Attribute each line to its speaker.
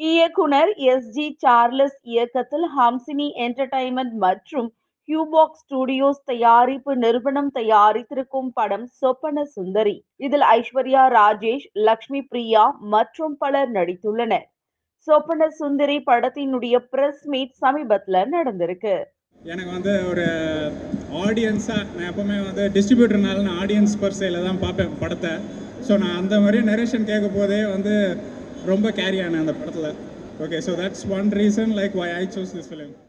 Speaker 1: இயக்குனர் S G. Charles இயக்கத்தில் Hamsini entertainment மற்றும் கியூபாக்ஸ் ஸ்டுடியோஸ் தயாரிப்பு நிறுவனம் தயாரித்திருக்கும் படம் சொப்பன சுந்தரி. இதில் ஐஸ்வர்யா ராஜேஷ், லக்ஷ்மி பிரியா மற்றும் பலர் நடித்துள்ளனர். சொப்பன சுந்தரி படத்தினுடைய பிரஸ் மீட் சமீபத்தில் நடந்திருக்கு.
Speaker 2: எனக்கு ஒரு ஆடியன்ஸாக நான் எப்போவுமே டிஸ்ட்ரிபியூட்டர்னால நான் ஆடியன்ஸ் பர்சையில் தான் பார்ப்பேன் படத்தை. ஸோ நான் அந்த மாதிரி நரேஷன் கேட்க போதே ரொம்ப கேரி ஆனேன் அந்த படத்தில். Okay, so that's one reason like why I choose this film.